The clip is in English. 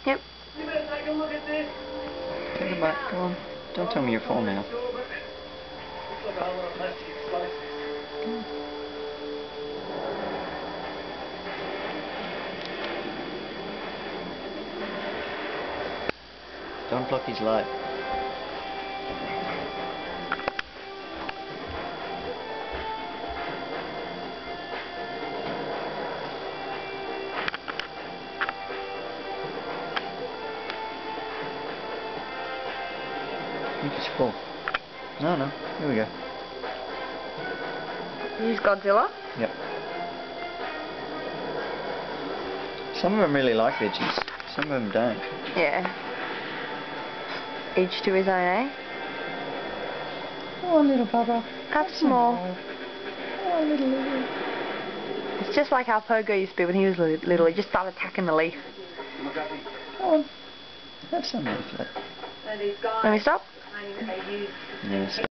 Yep. You better take a look at this. Take it back, go on. Don't tell me you're full now. Looks like a whole lot of plastic explosives. Don't block his light. I think it's full. No, here we go. Use Godzilla? Yep. Some of them really like veggies, some of them don't. Yeah. Each to his own, eh? Oh, little Bubba. Have some more. Oh, little Lily. It's just like how Pogo used to be when he was little. He just started attacking the leaf. Go on. Have some leaflet. Can we stop? Yes.